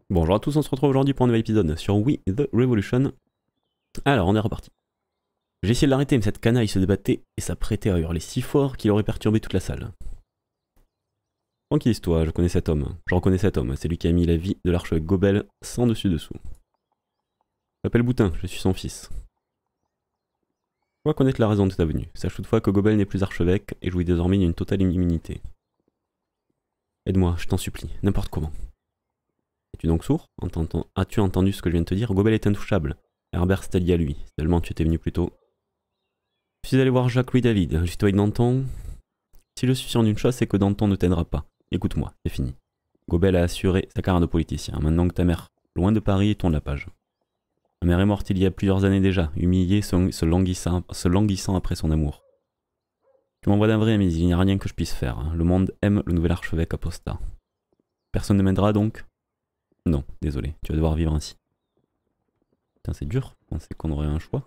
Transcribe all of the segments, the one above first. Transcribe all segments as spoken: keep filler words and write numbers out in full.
Bonjour à tous, on se retrouve aujourd'hui pour un nouvel épisode sur We The Revolution. Alors, on est reparti. J'ai essayé de l'arrêter, mais cette canaille se débattait et s'apprêtait à hurler si fort qu'il aurait perturbé toute la salle. Tranquillise-toi, je connais cet homme. Je reconnais cet homme, c'est lui qui a mis la vie de l'archevêque Gobel sans dessus-dessous. Je m'appelle Boutin, je suis son fils. Je dois connaître la raison de ta venue. Sache toutefois que Gobel n'est plus archevêque et jouit désormais d'une totale immunité. Aide-moi, je t'en supplie, n'importe comment. Es-tu donc sourd? As-tu entendu ce que je viens de te dire? Gobel est intouchable. Herbert s'est allié à lui. Seulement tu étais venu plus tôt. Je suis allé voir Jacques-Louis David, juste avec Danton. Si je suis sûr d'une chose, c'est que Danton ne t'aidera pas. Écoute-moi, c'est fini. Gobel a assuré sa carrière de politicien. Maintenant que ta mère, loin de Paris, tourne la page. Ma mère est morte il y a plusieurs années déjà, humiliée, se, se, languissant, se languissant après son amour. Tu m'envoies d'un vrai, mais il n'y a rien que je puisse faire. Le monde aime le nouvel archevêque apostat. Personne ne m'aidera donc? Non, désolé, tu vas devoir vivre ainsi. Putain, c'est dur, je pensais qu'on aurait un choix.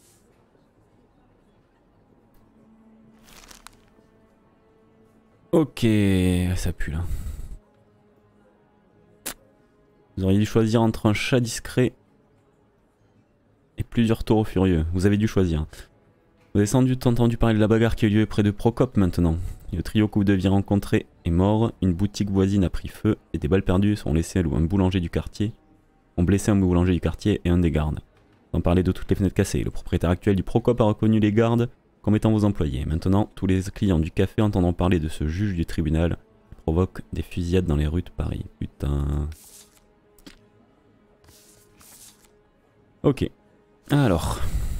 Ok, ça pue là. Vous auriez dû choisir entre un chat discret et plusieurs taureaux furieux. Vous avez dû choisir. Vous avez sans doute entendu parler de la bagarre qui a eu lieu près de Procope maintenant. Et le trio que vous deviez rencontrer est mort, une boutique voisine a pris feu et des balles perdues sont laissées à un boulanger du quartier. Ont blessé un boulanger du quartier et un des gardes. Sans parler de toutes les fenêtres cassées. Le propriétaire actuel du Procope a reconnu les gardes comme étant vos employés. Maintenant, tous les clients du café entendront parler de ce juge du tribunal qui provoque des fusillades dans les rues de Paris. Putain. Ok. Alors.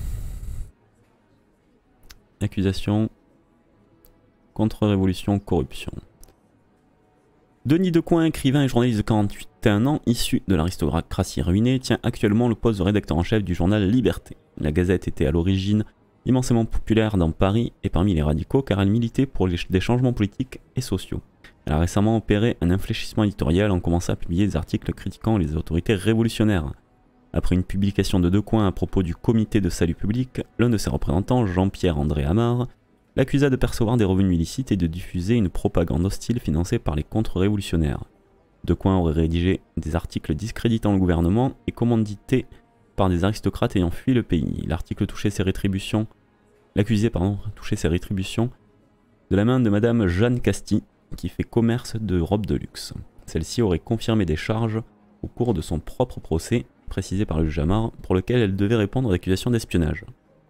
Accusation. Contre-révolution, corruption. Denis Decoing, écrivain et journaliste de quarante-huit ans, issu de l'aristocratie ruinée, tient actuellement le poste de rédacteur en chef du journal Liberté. La Gazette était à l'origine immensément populaire dans Paris et parmi les radicaux car elle militait pour les, des changements politiques et sociaux. Elle a récemment opéré un infléchissement éditorial en commençant à publier des articles critiquant les autorités révolutionnaires. Après une publication de Decoing à propos du comité de salut public, l'un de ses représentants, Jean-Pierre-André Amar, l'accusa de percevoir des revenus illicites et de diffuser une propagande hostile financée par les contre-révolutionnaires. Decoing aurait rédigé des articles discréditant le gouvernement et commandités par des aristocrates ayant fui le pays. L'article touchait ses rétributions, l'accusé pardon, touchait ses rétributions de la main de Madame Jeanne Casti, qui fait commerce de robes de luxe. Celle-ci aurait confirmé des charges au cours de son propre procès, précisé par le juge Amar, pour lequel elle devait répondre aux accusations d'espionnage.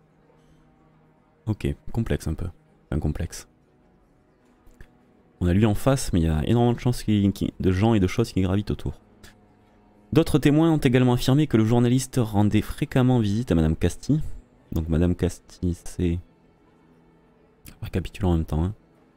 Ok, complexe un peu. Enfin, complexe. On a lui en face, mais il y a énormément de, chances qui, qui, de gens et de choses qui gravitent autour. D'autres témoins ont également affirmé que le journaliste rendait fréquemment visite à Madame Casti. Donc Madame Casti, c'est... Récapitulons en même temps. Hein.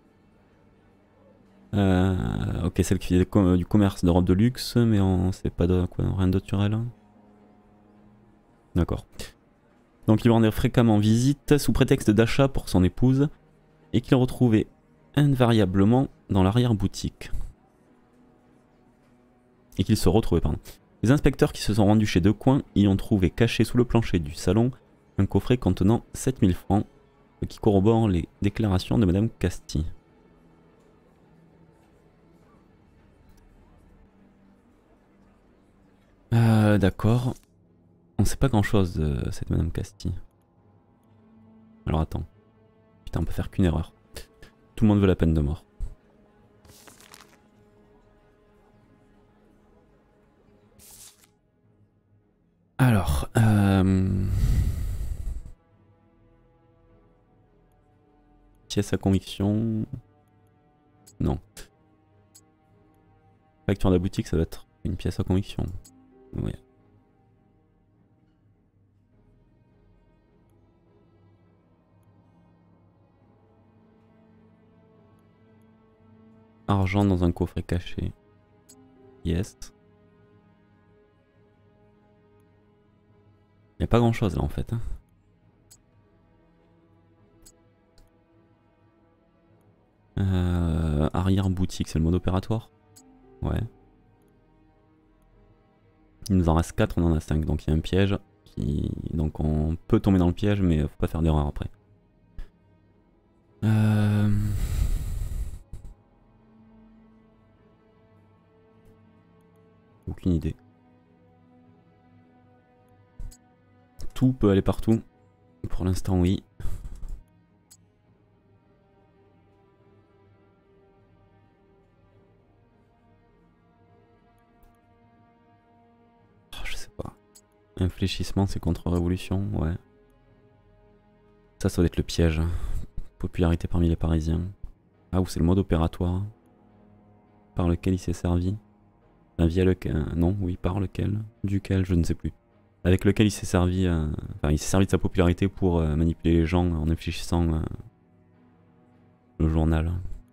Euh, ok, celle qui faisait com du commerce de robes de luxe, mais on sait pas de quoi, rien d'autre sur elle. D'accord. Donc il lui rendait fréquemment visite sous prétexte d'achat pour son épouse et qu'il retrouvait invariablement dans l'arrière-boutique. Et qu'il se retrouvait, pardon. Les inspecteurs qui se sont rendus chez Decoing y ont trouvé caché sous le plancher du salon un coffret contenant sept mille francs, ce qui corrobore les déclarations de Madame Casti. Euh, d'accord. On sait pas grand chose de cette Madame Casti. Alors attends. Putain, on peut faire qu'une erreur. Tout le monde veut la peine de mort. Alors, euh... pièce à conviction... Non. Facture de la boutique, ça doit être une pièce à conviction. Ouais. Argent dans un coffret caché. Yes. Il n'y a pas grand chose là en fait. Hein. Euh, arrière boutique, c'est le mode opératoire. Ouais. Il nous en reste quatre, on en a cinq. Donc il y a un piège. Qui... Donc on peut tomber dans le piège, mais faut pas faire d'erreur après. Euh... Aucune idée. tout peut aller partout. Pour l'instant, oui. Oh, je sais pas. Infléchissement, c'est contre-révolution, ouais. Ça, ça doit être le piège. Popularité parmi les Parisiens. Ah, ou c'est le mode opératoire par lequel il s'est servi. Enfin, via lequel. Non, oui, par lequel. Duquel, je ne sais plus. Avec lequel il s'est servi. Euh, enfin, il s'est servi de sa popularité pour euh, manipuler les gens en infléchissant euh, le journal.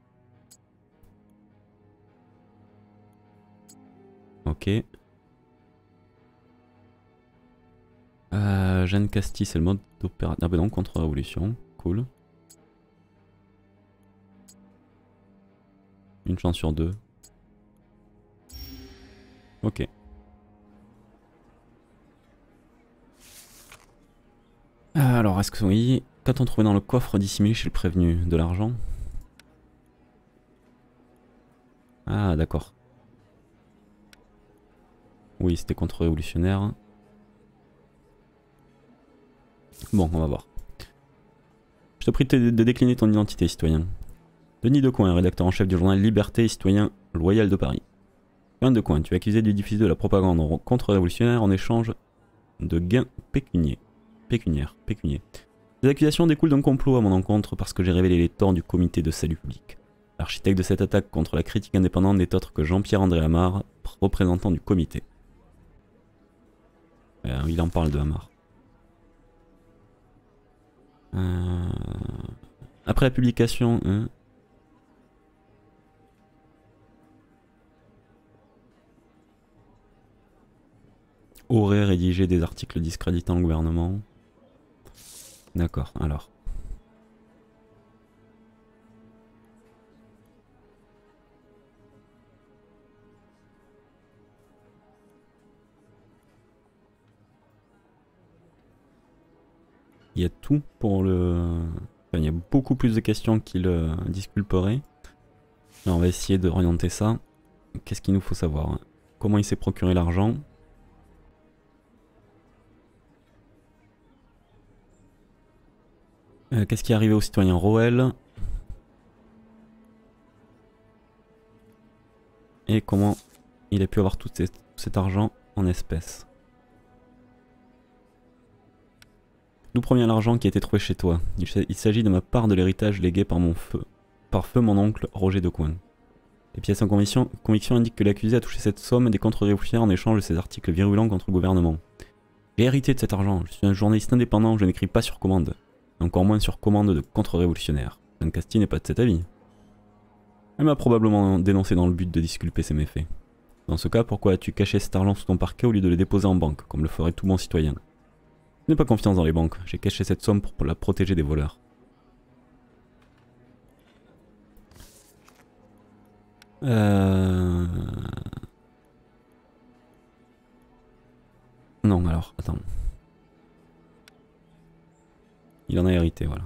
Ok. Euh, Jeanne Castille, c'est le mode opératoire. Ah, bah non, contre-révolution. Cool. Une chance sur deux. Ok. Alors, est-ce que oui, qu'a-t-on trouvé dans le coffre dissimulé chez le prévenu? De l'argent? Ah, d'accord. Oui, c'était contre-révolutionnaire. Bon, on va voir. Je te prie de, de décliner ton identité, citoyen. Denis Decoing, rédacteur en chef du journal Liberté et citoyen loyal de Paris. Denis Decoing, tu es accusé de diffuser de la propagande contre-révolutionnaire en échange de gains pécuniaires. Pécuniaires, pécuniaires. Ces accusations découlent d'un complot à mon encontre parce que j'ai révélé les torts du comité de salut public. L'architecte de cette attaque contre la critique indépendante n'est autre que Jean-Pierre-André Amar, représentant du comité. Euh, il en parle de Amar. Euh... Après la publication... Hein, aurait rédigé des articles discréditant le gouvernement. D'accord, alors. Il y a tout pour le... Enfin, il y a beaucoup plus de questions qui le disculperaient. Alors on va essayer de orienter ça. Qu'est-ce qu'il nous faut savoir? Comment il s'est procuré l'argent? euh, Qu'est-ce qui est arrivé au citoyen Roel? Et comment il a pu avoir tout cet, cet argent en espèces? D'où provient l'argent qui a été trouvé chez toi? Il, il s'agit de ma part de l'héritage légué par mon feu, par feu mon oncle Roger Decoing. Les pièces en conviction, conviction indiquent que l'accusé a touché cette somme des contre-révolutionnaires en échange de ses articles virulents contre le gouvernement. J'ai hérité de cet argent, je suis un journaliste indépendant, je n'écris pas sur commande. Et encore moins sur commande de contre-révolutionnaires. Jeanne Castille n'est pas de cet avis. Elle m'a probablement dénoncé dans le but de disculper ses méfaits. Dans ce cas, pourquoi as-tu caché cet argent sous ton parquet au lieu de le déposer en banque, comme le ferait tout bon citoyen? Je n'ai pas confiance dans les banques, j'ai caché cette somme pour la protéger des voleurs. Euh... Non, alors, attends. Il en a hérité, voilà.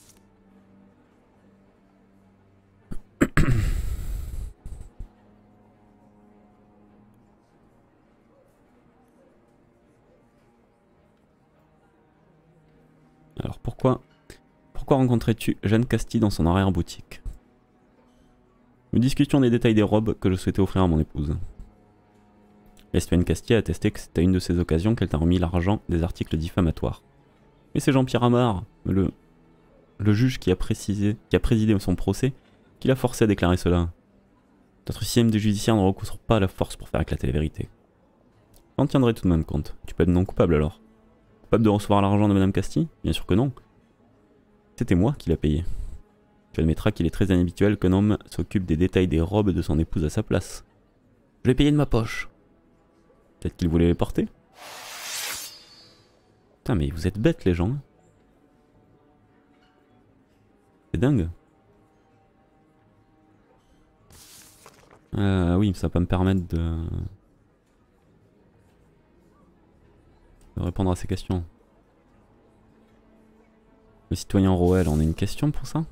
Alors pourquoi Pourquoi rencontrais-tu Jeanne Castille dans son arrière-boutique? Nous discutions des détails des robes que je souhaitais offrir à mon épouse. La citoyenne Castille a attesté que c'était à une de ces occasions qu'elle t'a remis l'argent des articles diffamatoires. Mais c'est Jean-Pierre Amar, le, le juge qui a, précisé, qui a présidé son procès, qui l'a forcé à déclarer cela. Notre système de judiciaire ne recourt pas à la force pour faire éclater la vérité. J'en tiendrai tout de même compte. Tu peux être non coupable alors. Coupable de recevoir l'argent de Madame Castille? Bien sûr que non. C'était moi qui l'a payé. Tu admettras qu'il est très inhabituel qu'un homme s'occupe des détails des robes de son épouse à sa place. Je l'ai payé de ma poche. Peut-être qu'il voulait les porter? Putain mais vous êtes bêtes les gens. C'est dingue. Euh, oui, ça va pas me permettre de... de répondre à ces questions. Le citoyen Roel, on a une question pour ça?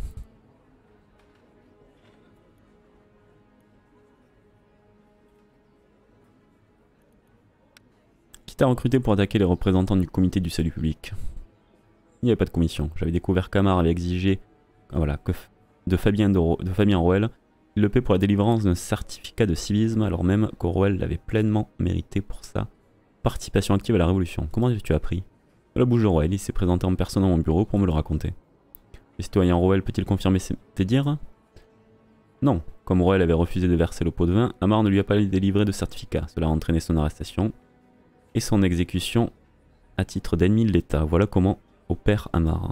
Qui t'a recruté pour attaquer les représentants du comité du salut public? Il n'y avait pas de commission. J'avais découvert qu'Amar avait exigé ah, voilà, que de Fabien, de, de Fabien Rouel il le paie pour la délivrance d'un certificat de civisme alors même qu'Rouel l'avait pleinement mérité pour sa participation active à la Révolution. Comment tu as appris? De la bouche de Rouel, il s'est présenté en personne dans mon bureau pour me le raconter. Le citoyen Rouel peut-il confirmer tes dires? Non. Comme Rouel avait refusé de verser le pot de vin, Amar ne lui a pas délivré de certificat. Cela a entraîné son arrestation et son exécution à titre d'ennemi de l'État. Voilà comment opère Amar.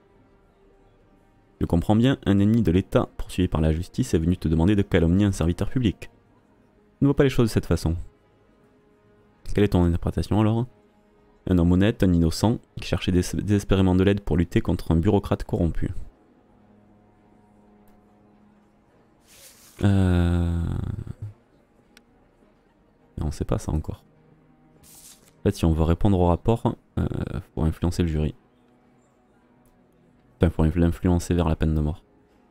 Je comprends bien, un ennemi de l'État poursuivi par la justice est venu te demander de calomnier un serviteur public. Je ne vois pas les choses de cette façon. Quelle est ton interprétation alors? Un homme honnête, un innocent, qui cherchait dés désespérément de l'aide pour lutter contre un bureaucrate corrompu. Euh... On ne sait pas ça encore. En fait, si on veut répondre au rapport, euh, faut influencer le jury. Enfin, pour l'influencer vers la peine de mort.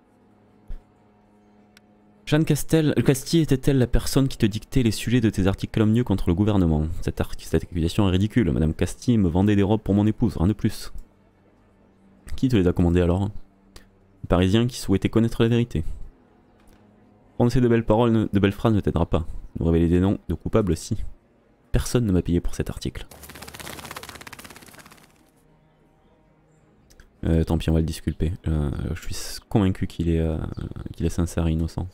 Jeanne Castel, Castille était-elle la personne qui te dictait les sujets de tes articles calomnieux contre le gouvernement? Cette, cette accusation est ridicule. Madame Castille me vendait des robes pour mon épouse, rien de plus. Qui te les a commandées alors? Le Parisien qui souhaitait connaître la vérité. Prononcer de belles paroles, de belles phrases ne t'aidera pas. Nous révéler des noms de coupables, si. Personne ne m'a payé pour cet article. Euh, tant pis, on va le disculper. Euh, je suis convaincu qu'il est, euh, qu'il est sincère et innocent.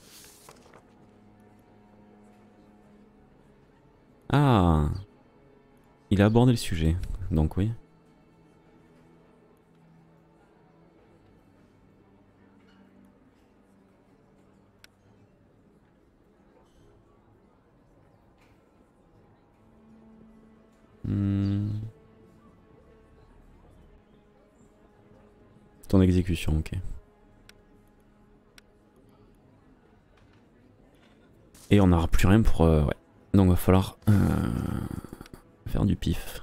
Ah, il a abordé le sujet, donc oui. Hmm. Ton exécution, ok. Et on n'aura plus rien pour... Euh, ouais. Donc va falloir euh, faire du pif.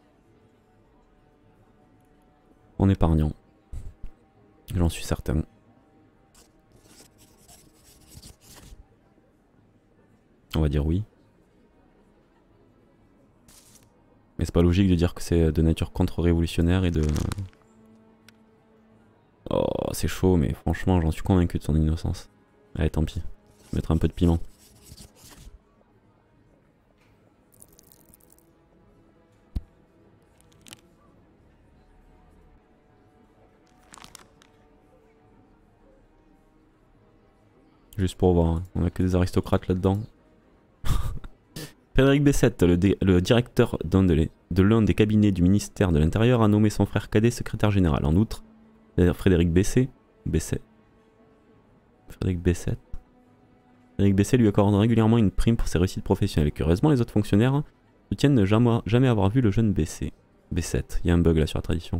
En épargnant. J'en suis certain. On va dire oui. Mais c'est pas logique de dire que c'est de nature contre-révolutionnaire et de... Oh, c'est chaud, mais franchement, j'en suis convaincu de son innocence. Allez, tant pis. Mettre un peu de piment. Juste pour voir, hein. On a que des aristocrates là-dedans. Frédéric Bessette, le, le directeur d'un de, de l'un des cabinets du ministère de l'Intérieur, a nommé son frère cadet secrétaire général. En outre, Frédéric Besset, Besset, Frédéric Bessette, Frédéric Besset lui accorde régulièrement une prime pour ses réussites professionnelles. Curieusement, les autres fonctionnaires soutiennent ne jamais, jamais avoir vu le jeune Besset. Bessette, il y a un bug là sur la tradition.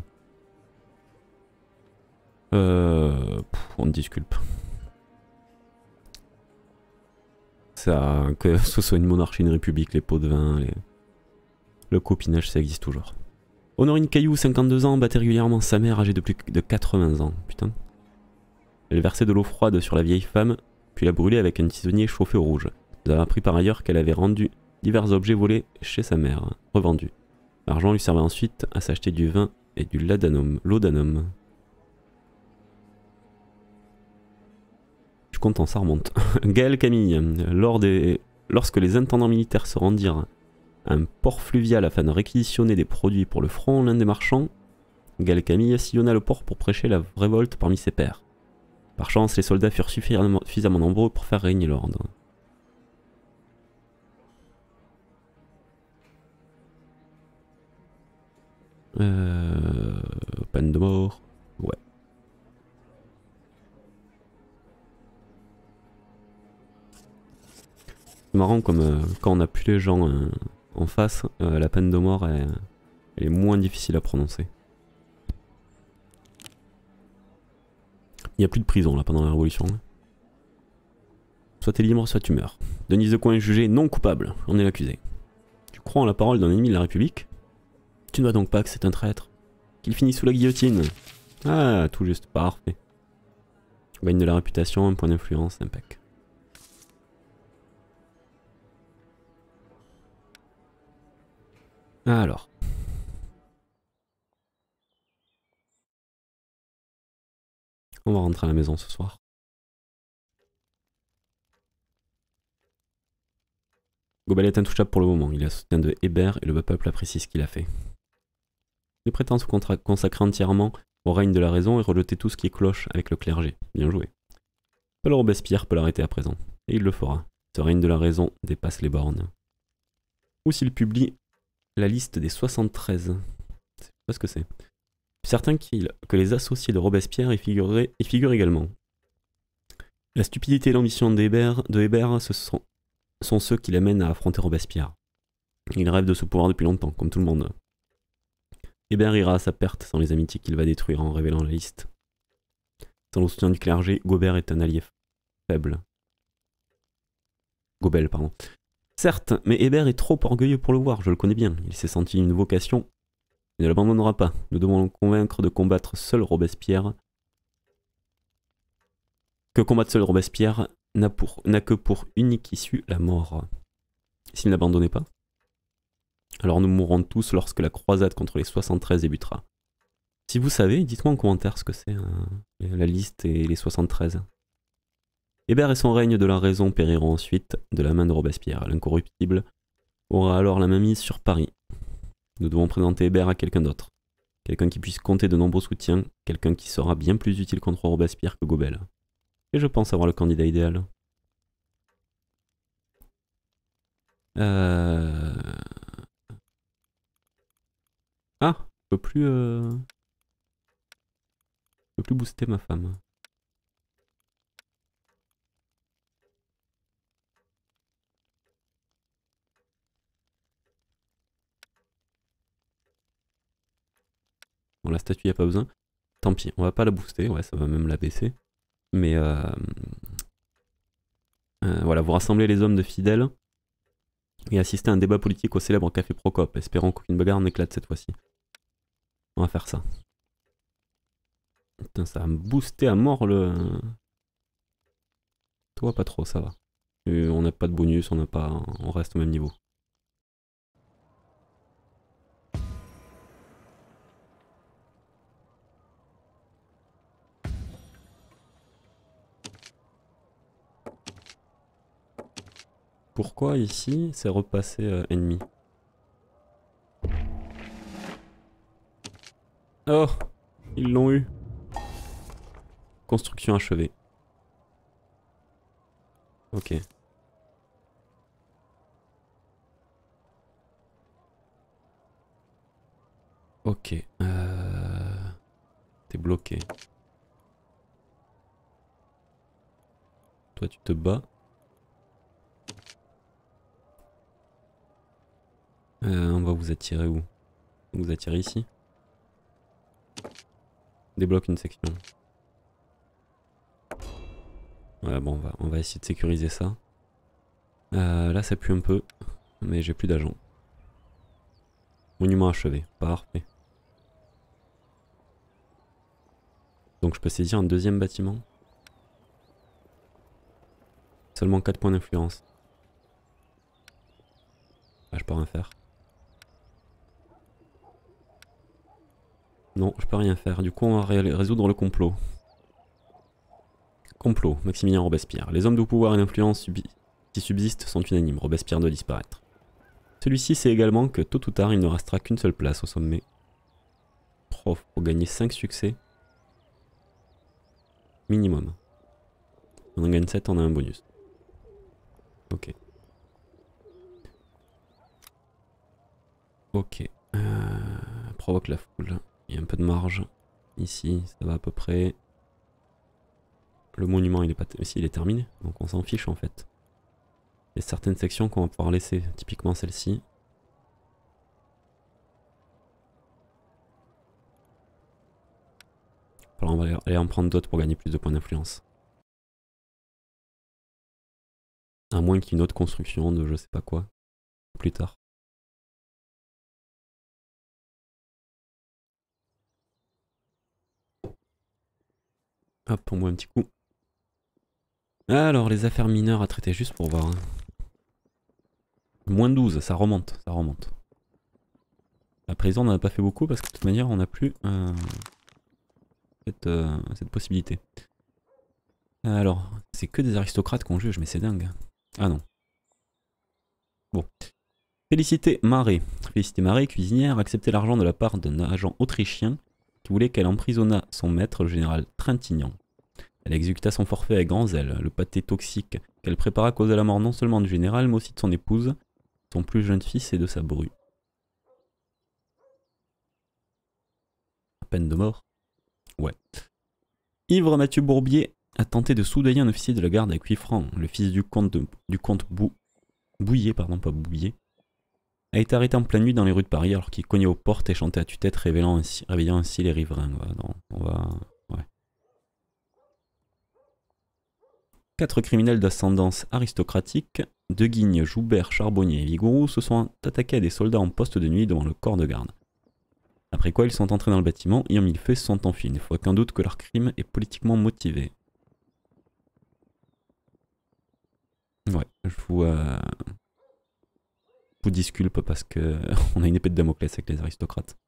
Euh, pff, on disculpe. Ça, que ce soit une monarchie, une république, les pots de vin, les... le copinage, ça existe toujours. Honorine Caillou, cinquante-deux ans, battait régulièrement sa mère âgée de plus de quatre-vingts ans. Putain. Elle versait de l'eau froide sur la vieille femme, puis la brûlait avec un tisonnier chauffé au rouge. Nous avons appris par ailleurs qu'elle avait rendu divers objets volés chez sa mère, revendus. L'argent lui servait ensuite à s'acheter du vin et du laudanum. laudanum. Je suis content, ça remonte. Gaël Camille, lors des... lorsque les intendants militaires se rendirent à un port fluvial afin de réquisitionner des produits pour le front, l'un des marchands, Gaël Camille, sillonna le port pour prêcher la révolte parmi ses pairs. Par chance, les soldats furent suffisamment, suffisamment nombreux pour faire régner l'ordre. Euh... Peine de mort. Ouais. C'est marrant comme euh, quand on n'a plus les gens euh, en face, euh, la peine de mort elle, elle est moins difficile à prononcer. Il n'y a plus de prison là pendant la Révolution. Soit t'es libre, soit tu meurs. Denise de Coin est jugée non coupable, on est l'accusé. Tu crois en la parole d'un ennemi de la République? Tu ne vois donc pas que c'est un traître? Qu'il finit sous la guillotine? Ah, tout juste, parfait. Tu gagnes de la réputation, un point d'influence, impec. Alors. On va rentrer à la maison ce soir. Gobel est intouchable pour le moment. Il a le soutien de Hébert et le peuple apprécie ce qu'il a fait. Il prétend se consacrer entièrement au règne de la raison et rejeter tout ce qui est cloche avec le clergé. Bien joué. Seul Robespierre peut l'arrêter à présent. Et il le fera. Ce règne de la raison dépasse les bornes. Ou s'il publie la liste des soixante-treize. Je sais pas ce que c'est. Certains que les associés de Robespierre y, y figurent également. La stupidité et l'ambition de Hébert, de Hébert ce sont, sont ceux qui l'amènent à affronter Robespierre. Il rêve de ce pouvoir depuis longtemps, comme tout le monde. Hébert ira à sa perte sans les amitiés qu'il va détruire en révélant la liste. Sans le soutien du clergé, Gobert est un allié faible. Gobel, pardon. Certes, mais Hébert est trop orgueilleux pour le voir, je le connais bien. Il s'est senti une vocation. Il ne l'abandonnera pas. Nous devons le convaincre de combattre seul Robespierre. Que combattre seul Robespierre n'a que pour unique issue la mort. S'il n'abandonnait pas, alors nous mourrons tous lorsque la croisade contre les soixante-treize débutera. Si vous savez, dites-moi en commentaire ce que c'est hein, la liste et les soixante-treize. Hébert et son règne de la raison périront ensuite de la main de Robespierre. L'incorruptible aura alors la main mise sur Paris. Nous devons présenter Hébert à quelqu'un d'autre. Quelqu'un qui puisse compter de nombreux soutiens, quelqu'un qui sera bien plus utile contre Robespierre que Gobel. Et je pense avoir le candidat idéal. Euh... Ah, je peux plus... Euh... Je peux plus booster ma femme. Bon, la statue, il n'y a pas besoin. Tant pis, on va pas la booster, ouais, ça va même la baisser. Mais euh... Euh, voilà, vous rassemblez les hommes de fidèles et assistez à un débat politique au célèbre café Procope, espérant qu'aucune bagarre n'éclate cette fois-ci. On va faire ça. Putain, ça va me booster à mort le... Toi, pas trop, ça va. Et on n'a pas de bonus, on n'a pas... on reste au même niveau. Pourquoi ici c'est repassé euh, ennemi? Oh, ils l'ont eu. Construction achevée. Ok. Ok. Euh... T'es bloqué. Toi tu te bats. Euh, on va vous attirer où? On vous attirer ici. Débloque une section. Ouais bon on va, on va essayer de sécuriser ça. Euh, là ça pue un peu. Mais j'ai plus d'agents. Monument achevé. Parfait. Donc je peux saisir un deuxième bâtiment. Seulement quatre points d'influence. Ah, je peux rien faire. Non, je peux rien faire. Du coup, on va ré résoudre le complot. Complot, Maximilien Robespierre. Les hommes de pouvoir et d'influence qui subsistent sont unanimes. Robespierre doit disparaître. Celui-ci sait également que tôt ou tard, il ne restera qu'une seule place au sommet. Oh, faut gagner cinq succès. Minimum. On en gagne sept, on a un bonus. Ok. Ok. Euh, provoque la foule. Il y a un peu de marge. Ici, ça va à peu près. Le monument, il est pas... Si, il est terminé. Donc on s'en fiche en fait. Il y a certaines sections qu'on va pouvoir laisser. Typiquement celle-ci. Alors on va aller en prendre d'autres pour gagner plus de points d'influence. À moins qu'il y ait une autre construction de je sais pas quoi. Plus tard. Hop, pour moi un petit coup. Alors, les affaires mineures à traiter juste pour voir. Hein. moins douze, ça remonte, ça remonte. La prison, on n'en a pas fait beaucoup parce que de toute manière, on n'a plus euh, cette, euh, cette possibilité. Alors, c'est que des aristocrates qu'on juge, mais c'est dingue. Ah non. Bon. Félicité Marais. Félicité Marais, cuisinière, acceptait l'argent de la part d'un agent autrichien qui voulait qu'elle emprisonnât son maître, le général Trintignant. Elle exécuta son forfait avec grand zèle. Le pâté toxique qu'elle prépara causa la mort non seulement du général, mais aussi de son épouse, son plus jeune fils et de sa bru. Peine de mort. Ouais. Ivre Mathieu Bourbier a tenté de soudoyer un officier de la garde avec huit francs. Le fils du comte, de, du comte Bou, Bouillet, pardon, pas Bouillet, a été arrêté en pleine nuit dans les rues de Paris alors qu'il cognait aux portes et chantait à tue-tête, révélant ainsi, réveillant ainsi les riverains. Ouais, non, on va... Ouais. Quatre criminels d'ascendance aristocratique, De Guigne, Joubert, Charbonnier et Vigouroux, se sont attaqués à des soldats en poste de nuit devant le corps de garde. Après quoi, ils sont entrés dans le bâtiment et en mis le feu et se sont enfuis. Il ne faut aucun doute que leur crime est politiquement motivé. Ouais, je vous, euh, je vous disculpe parce que on a une épée de Damoclès avec les aristocrates.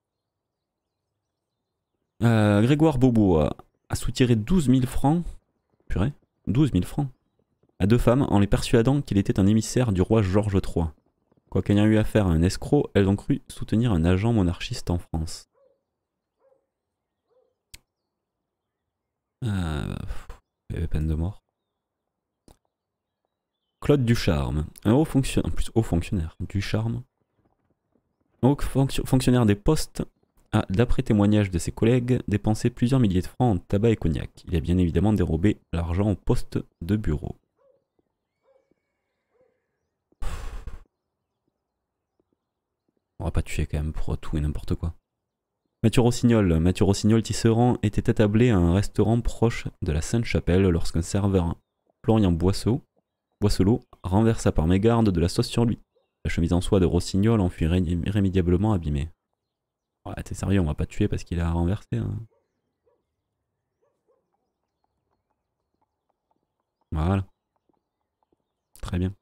Euh, Grégoire Bobo a, a soutiré douze mille francs, purée, douze mille francs, à deux femmes en les persuadant qu'il était un émissaire du roi Georges trois. Quoiqu'il ayant eu affaire à un escroc, elles ont cru soutenir un agent monarchiste en France. Euh, il y avait peine de mort. Claude Ducharme, un haut fonctionnaire, en plus haut fonctionnaire, Ducharme, un haut fonction, fonctionnaire des postes, a, d'après témoignage de ses collègues, dépensé plusieurs milliers de francs en tabac et cognac. Il a bien évidemment dérobé l'argent au poste de bureau. On va pas tuer quand même pour tout et n'importe quoi. Mathieu Rossignol. Mathieu Rossignol Tisserand était attablé à un restaurant proche de la Sainte-Chapelle lorsqu'un serveur, Florian Boisseau, Boisselot, renversa par mégarde de la sauce sur lui. La chemise en soie de Rossignol en fut irrémédiablement abîmée. Ouais, t'es sérieux, on va pas tuer parce qu'il a renversé. Hein. Voilà. Très bien.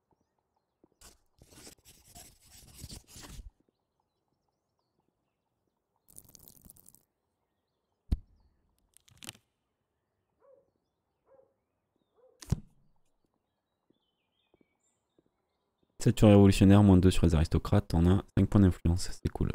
sept sur les révolutionnaires, moins deux sur les aristocrates, on a cinq points d'influence, c'est cool.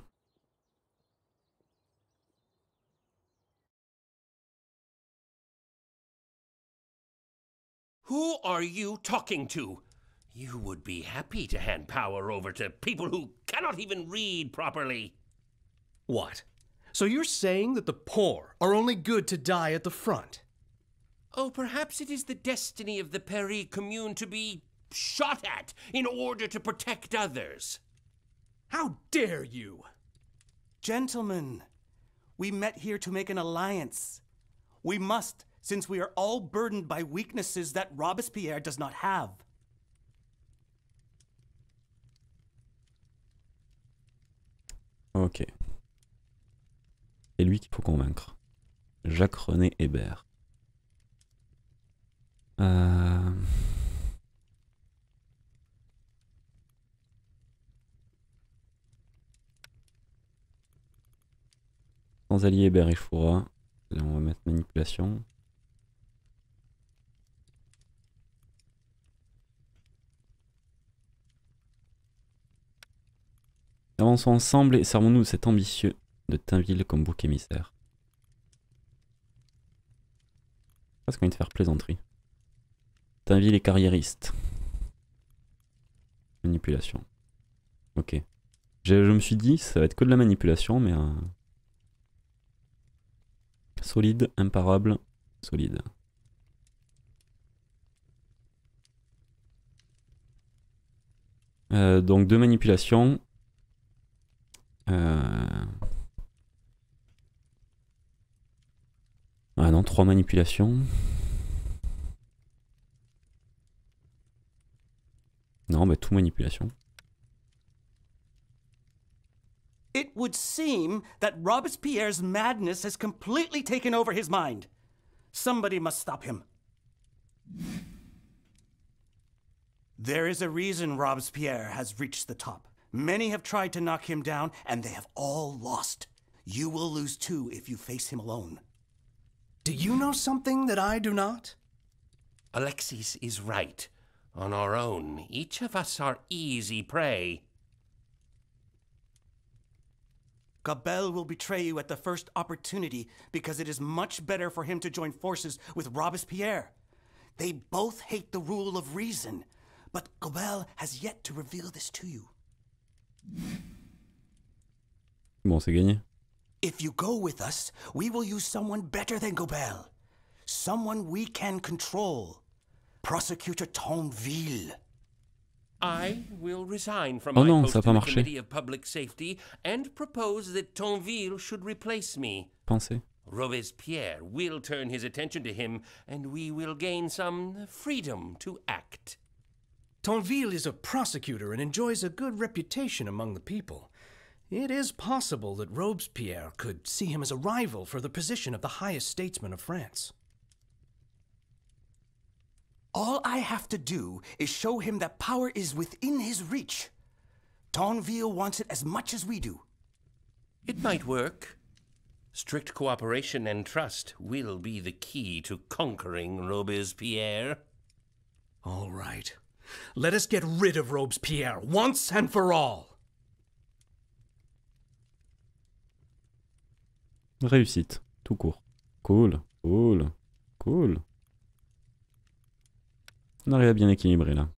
Who are you talking to? You would be happy to hand power over to people who cannot even read properly. What? So you're saying that the poor are only good to die at the front? Oh, perhaps it is the destiny of the Paris Commune to be shot at in order to protect others. How dare you? Gentlemen, we met here to make an alliance. We must, since we are all burdened by weaknesses that Robespierre does not have. Ok. C'est lui qu'il faut convaincre. Jacques-René Hébert. Euh... Sans allié Hébert et Choura. Là on va mettre manipulation. Avançons ensemble et servons-nous de cet ambitieux de Tinville comme bouc émissaire. Presque envie de faire plaisanterie. Tinville est carriériste. Manipulation. Ok. Je, je me suis dit, ça va être que de la manipulation, mais... Euh... Solide, imparable, solide. Euh, donc deux manipulations. Euh... Ah non, trois manipulations. Non, bah tout manipulation. It would seem that Robespierre's madness has completely taken over his mind. Somebody must stop him. There is a reason Robespierre has reached the top. Many have tried to knock him down, and they have all lost. You will lose too if you face him alone. Do you know something that I do not? Alexis is right. On our own, each of us are easy prey. Gobel will betray you at the first opportunity because it is much better for him to join forces with Robespierre. They both hate the rule of reason, but Gobel has yet to reveal this to you. Bon, c'est gagné. If you go with us, we will use someone better than Gobel. Someone we can control. Prosecutor Tonville. I will resign from Oh my non, post ça a pas in the marché. Committee of Public Safety and propose that Tonville should replace me. Pensez. Robespierre will turn his attention to him, and we will gain some freedom to act. Tonville is a prosecutor and enjoys a good reputation among the people. It is possible that Robespierre could see him as a rival for the position of the highest statesman of France. All I have to do is show him that power is within his reach. Tonville wants it as much as we do. It might work. Strict cooperation and trust will be the key to conquering Robespierre. All right. Let us get rid of Robespierre once and for all. Réussite, tout court. Cool, cool, cool. On arrive à bien équilibrer là.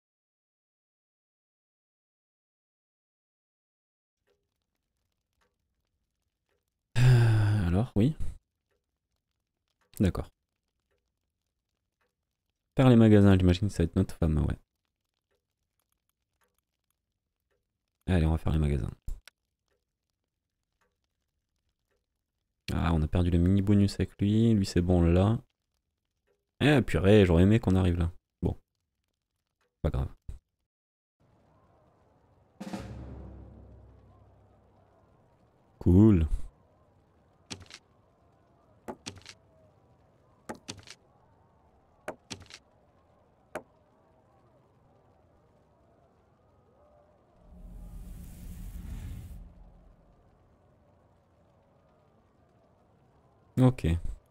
Euh, alors, oui. D'accord. Faire les magasins, j'imagine que ça va être notre femme, ouais. Allez, on va faire les magasins. Ah, on a perdu le mini bonus avec lui. Lui, c'est bon là. Eh, purée, j'aurais aimé qu'on arrive là. Bon. Pas grave. Cool. Ok.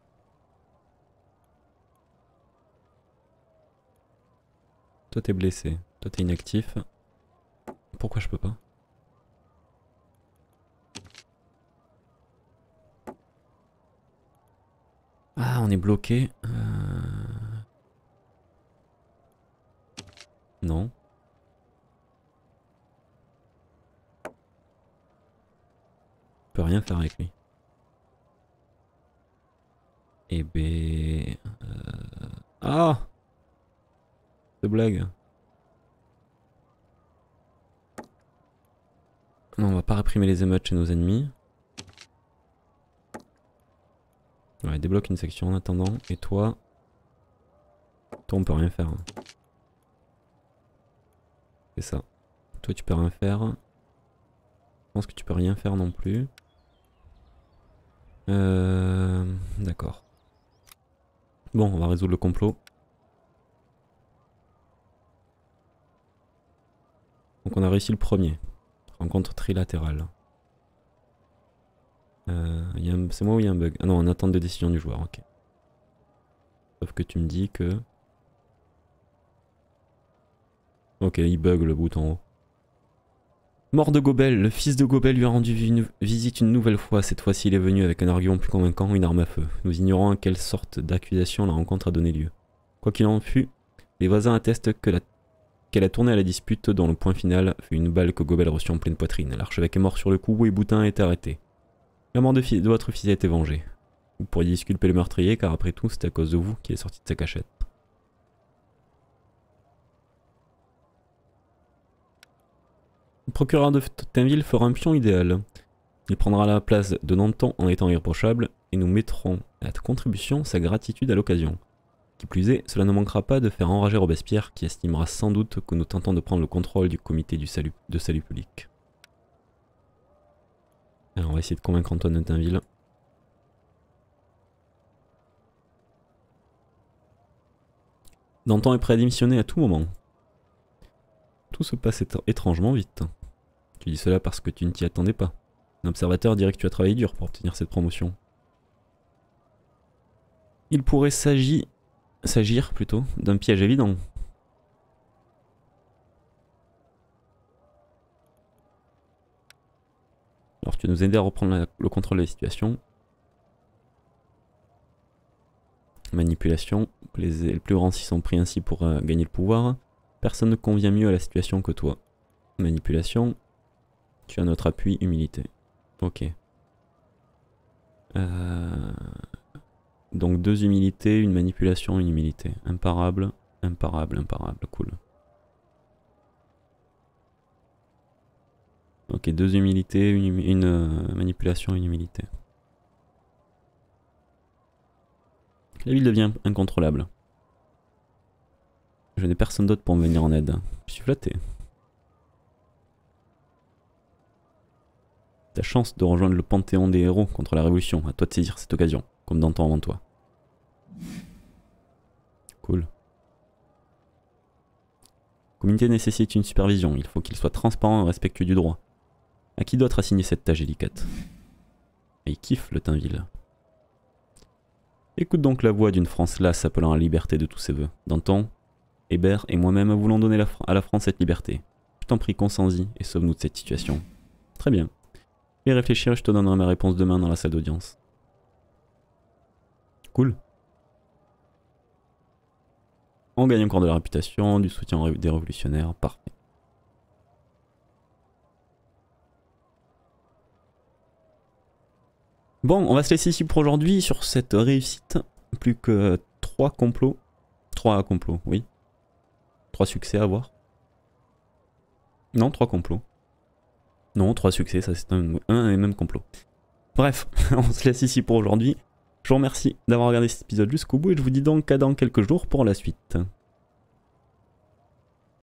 Toi t'es blessé, toi t'es inactif. Pourquoi je peux pas? Ah, on est bloqué. Euh... Non. On peut rien faire avec lui. Eh ben... Euh... Ah! De blague. Non, on va pas réprimer les émeutes chez nos ennemis. Ouais, débloque une section en attendant. Et toi... Toi on peut rien faire. C'est ça. Toi tu peux rien faire. Je pense que tu peux rien faire non plus. Euh... D'accord. Bon, on va résoudre le complot. Donc on a réussi le premier. Rencontre trilatérale. Euh, C'est moi ou il y a un bug? Ah non, en attente de décision du joueur, ok. Sauf que tu me dis que... Ok, il bug le bout en haut. Mort de Gobel, le fils de Gobel lui a rendu une visite une nouvelle fois. Cette fois-ci, il est venu avec un argument plus convaincant, une arme à feu. Nous ignorons à quelle sorte d'accusation la rencontre a donné lieu. Quoi qu'il en fût, les voisins attestent que la... qu'elle a tourné à la dispute dont le point final fut une balle que Gobel reçut en pleine poitrine. L'archevêque est mort sur le coup et Boutin a été arrêté. La mort de, fi... de votre fils a été vengée. Vous pourriez disculper le meurtrier car après tout, c'était à cause de vous qu'il est sorti de sa cachette. Le procureur de Tinville fera un pion idéal. Il prendra la place de Danton en étant irréprochable et nous mettrons à contribution sa gratitude à l'occasion. Qui plus est, cela ne manquera pas de faire enrager Robespierre qui estimera sans doute que nous tentons de prendre le contrôle du comité du salut, de salut public. Alors on va essayer de convaincre Antoine de Tinville. Danton est prêt à démissionner à tout moment. Tout se passe étrangement vite. Tu dis cela parce que tu ne t'y attendais pas. Un observateur dirait que tu as travaillé dur pour obtenir cette promotion. Il pourrait s'agir, s'agir plutôt, d'un piège évident. Alors tu vas nous aider à reprendre la, le contrôle de la situation. Manipulation. Les, les plus grands s'y sont pris ainsi pour euh, gagner le pouvoir. Personne ne convient mieux à la situation que toi. Manipulation. Tu as notre appui, humilité. Ok. Euh... Donc deux humilités, une manipulation, une humilité. Imparable, imparable, imparable. Cool. Ok, deux humilités, une, une euh, manipulation, une humilité. La ville devient incontrôlable. Je n'ai personne d'autre pour me venir en aide. Je suis flatté. Ta chance de rejoindre le panthéon des héros contre la révolution. À toi de saisir cette occasion, comme dans ton avant toi. Cool. La communauté nécessite une supervision. Il faut qu'il soit transparent et respectueux du droit. À qui d'autre a signé cette tâche délicate? Et il kiffe le Tinville. Écoute donc la voix d'une France lasse appelant à la liberté de tous ses voeux. Danton, Hébert et moi-même voulons donner la à la France cette liberté. Je t'en prie, consens-y et sauve-nous de cette situation. Très bien. Et réfléchir et je te donnerai ma réponse demain dans la salle d'audience. Cool. On gagne encore de la réputation, du soutien des révolutionnaires, parfait. Bon, on va se laisser ici pour aujourd'hui sur cette réussite. Plus que trois complots. trois complots, oui. trois succès à voir. Non, trois complots. Non, trois succès, ça c'est un, un et même complot. Bref, on se laisse ici pour aujourd'hui. Je vous remercie d'avoir regardé cet épisode jusqu'au bout et je vous dis donc à dans quelques jours pour la suite.